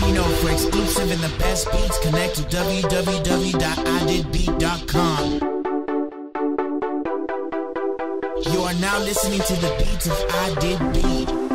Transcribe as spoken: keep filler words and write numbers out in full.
me know. For exclusive and the best beats, connect to w w w dot i did beat dot com. You are now listening to the beats of I Did Beat.